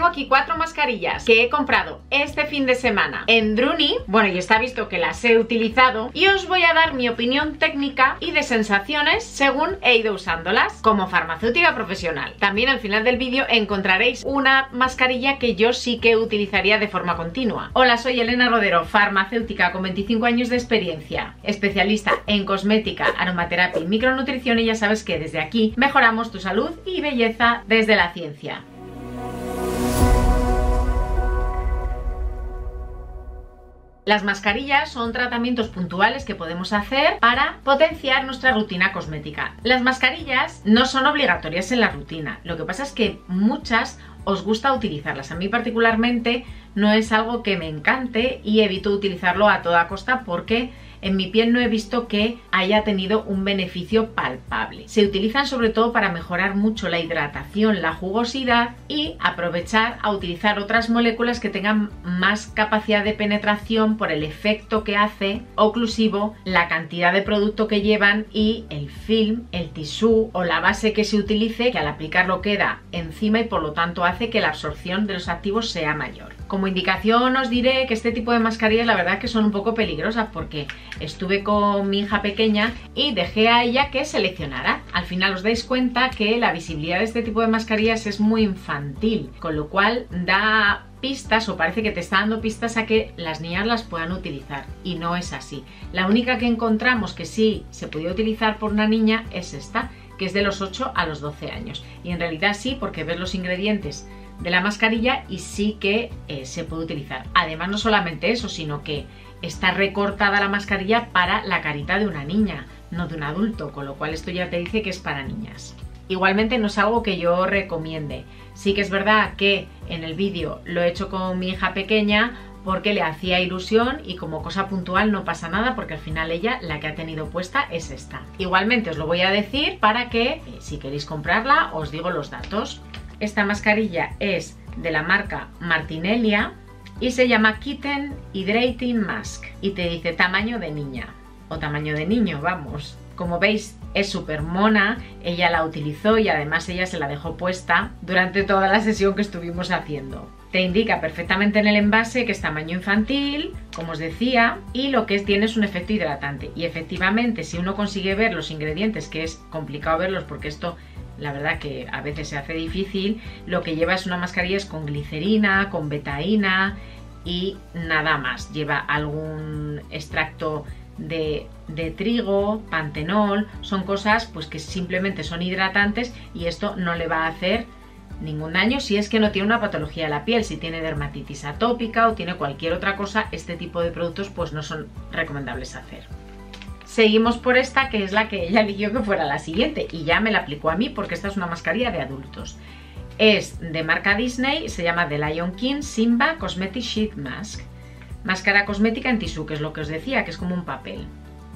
tengo aquí 4 mascarillas que he comprado este fin de semana en Druni. Bueno, y está visto que las he utilizado y os voy a dar mi opinión técnica y de sensaciones según he ido usándolas como farmacéutica profesional. También al final del vídeo encontraréis una mascarilla que yo sí que utilizaría de forma continua. Hola, soy Elena Rodero, farmacéutica con 25 años de experiencia, especialista en cosmética, aromaterapia y micronutrición, y ya sabes que desde aquí mejoramos tu salud y belleza desde la ciencia. Las mascarillas son tratamientos puntuales que podemos hacer para potenciar nuestra rutina cosmética. Las mascarillas no son obligatorias en la rutina, lo que pasa es que muchas os gusta utilizarlas. A mí particularmente no es algo que me encante y evito utilizarlo a toda costa porque en mi piel no he visto que haya tenido un beneficio palpable. Se utilizan sobre todo para mejorar mucho la hidratación, la jugosidad y aprovechar a utilizar otras moléculas que tengan más capacidad de penetración por el efecto que hace oclusivo, la cantidad de producto que llevan y el film, el tisú o la base que se utilice, que al aplicarlo queda encima y por lo tanto hace que la absorción de los activos sea mayor. Como indicación os diré que este tipo de mascarillas la verdad que son un poco peligrosas porque estuve con mi hija pequeña y dejé a ella que seleccionara. Al final os dais cuenta que la visibilidad de este tipo de mascarillas es muy infantil, con lo cual da pistas o parece que te está dando pistas a que las niñas las puedan utilizar y no es así. La única que encontramos que sí se podía utilizar por una niña es esta, que es de los 8 a los 12 años y en realidad sí, porque ves los ingredientes de la mascarilla y sí que se puede utilizar. Además no solamente eso, sino que está recortada la mascarilla para la carita de una niña, no de un adulto, con lo cual esto ya te dice que es para niñas. Igualmente no es algo que yo recomiende. Sí que es verdad que en el vídeo lo he hecho con mi hija pequeña porque le hacía ilusión y como cosa puntual no pasa nada porque al final ella la que ha tenido puesta es esta. Igualmente os lo voy a decir para que si queréis comprarla os digo los datos. Esta mascarilla es de la marca Martinellia y se llama Kitten Hydrating Mask y te dice tamaño de niña o tamaño de niño, vamos. Como veis es súper mona, ella la utilizó y además ella se la dejó puesta durante toda la sesión que estuvimos haciendo. Te indica perfectamente en el envase que es tamaño infantil, como os decía, y lo que tiene es un efecto hidratante. Y efectivamente si uno consigue ver los ingredientes, que es complicado verlos porque esto la verdad que a veces se hace difícil, lo que lleva es una mascarilla es con glicerina, con betaína y nada más. Lleva algún extracto de trigo, pantenol, son cosas pues que simplemente son hidratantes y esto no le va a hacer ningún daño si es que no tiene una patología de la piel. Si tiene dermatitis atópica o tiene cualquier otra cosa, este tipo de productos pues no son recomendables hacer. Seguimos por esta, que es la que ella eligió que fuera la siguiente y ya me la aplicó a mí porque esta es una mascarilla de adultos. Es de marca Disney, se llama The Lion King Simba Cosmetic Sheet Mask. Máscara cosmética en tisú, que es lo que os decía, que es como un papel.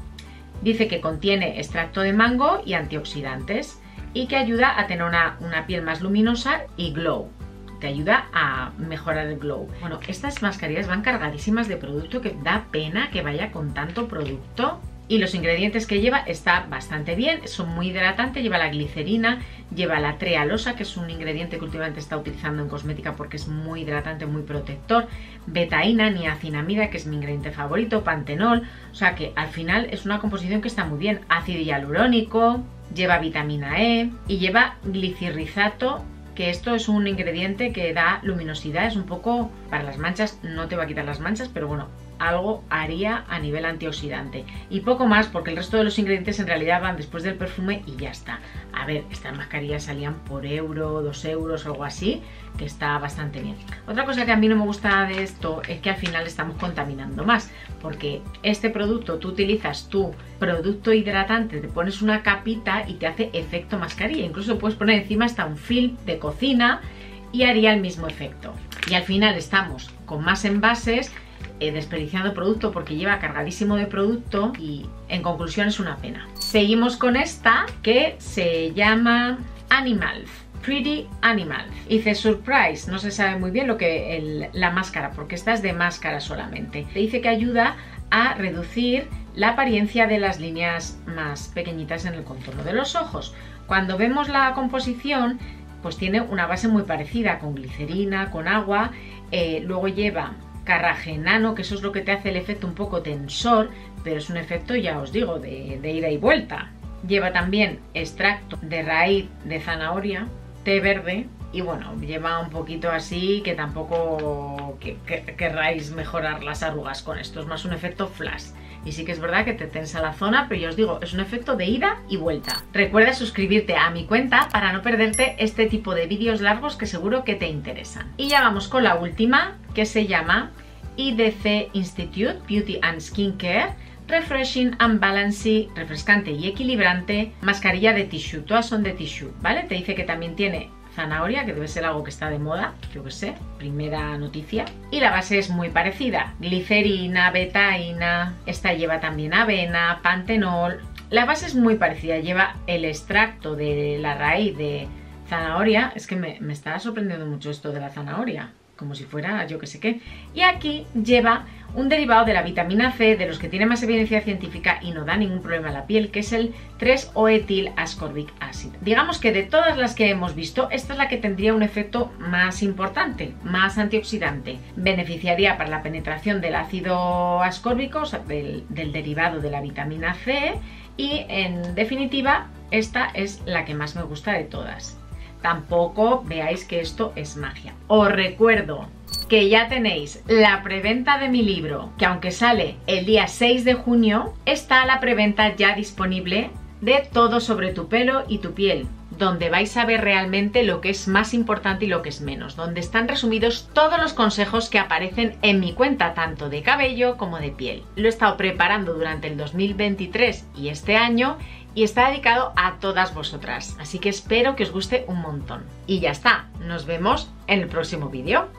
Dice que contiene extracto de mango y antioxidantes y que ayuda a tener una piel más luminosa y glow. Te ayuda a mejorar el glow. Bueno, estas mascarillas van cargadísimas de producto que da pena que vaya con tanto producto. Y los ingredientes que lleva está bastante bien, son muy hidratantes, lleva la glicerina, lleva la trealosa, que es un ingrediente que últimamente está utilizando en cosmética porque es muy hidratante, muy protector, betaína, niacinamida, que es mi ingrediente favorito, pantenol, o sea que al final es una composición que está muy bien, ácido hialurónico, lleva vitamina E y lleva glicirrizato, que esto es un ingrediente que da luminosidad, es un poco para las manchas, no te va a quitar las manchas, pero bueno, algo haría a nivel antioxidante y poco más porque el resto de los ingredientes en realidad van después del perfume y ya está. A ver, estas mascarillas salían por euro, 2 euros o algo así, que está bastante bien. Otra cosa que a mí no me gusta de esto es que al final estamos contaminando más porque este producto, tú utilizas tu producto hidratante, te pones una capita y te hace efecto mascarilla, incluso puedes poner encima hasta un film de cocina y haría el mismo efecto. Y al final estamos con más envases desperdiciando producto porque lleva cargadísimo de producto y en conclusión es una pena. Seguimos con esta que se llama Animals, Pretty Animals. Dice Surprise, no se sabe muy bien lo que la máscara porque esta es de máscara solamente. Dice que ayuda a reducir la apariencia de las líneas más pequeñitas en el contorno de los ojos. Cuando vemos la composición pues tiene una base muy parecida, con glicerina, con agua. Luego lleva carragenano, que eso es lo que te hace el efecto un poco tensor, pero es un efecto, ya os digo, de ida y vuelta. Lleva también extracto de raíz de zanahoria, té verde, y bueno, lleva un poquito así, que tampoco querráis mejorar las arrugas con esto, es más un efecto flash. Y sí que es verdad que te tensa la zona, pero ya os digo, es un efecto de ida y vuelta. Recuerda suscribirte a mi cuenta para no perderte este tipo de vídeos largos que seguro que te interesan. Y ya vamos con la última, que se llama IDC Institute Beauty and Skincare Refreshing and Balancing, refrescante y equilibrante, mascarilla de tissue. Todas son de tissue, ¿vale? Te dice que también tiene zanahoria, que debe ser algo que está de moda, yo que sé, primera noticia. Y la base es muy parecida, glicerina, betaína, esta lleva también avena, pantenol. La base es muy parecida, lleva el extracto de la raíz de zanahoria. Es que me está sorprendiendo mucho esto de la zanahoria, como si fuera yo que sé qué. Y aquí lleva un derivado de la vitamina C, de los que tiene más evidencia científica y no da ningún problema a la piel, que es el 3-O-etil ascorbic acid. Digamos que de todas las que hemos visto, esta es la que tendría un efecto más importante, más antioxidante. Beneficiaría para la penetración del ácido ascórbico, o sea, del derivado de la vitamina C, y en definitiva, esta es la que más me gusta de todas. Tampoco veáis que esto es magia. Os recuerdo que ya tenéis la preventa de mi libro, que aunque sale el día 6 de junio, está la preventa ya disponible de Todo sobre tu pelo y tu piel, donde vais a ver realmente lo que es más importante y lo que es menos, donde están resumidos todos los consejos que aparecen en mi cuenta, tanto de cabello como de piel. Lo he estado preparando durante el 2023 y este año, y está dedicado a todas vosotras, así que espero que os guste un montón. Y ya está, nos vemos en el próximo vídeo.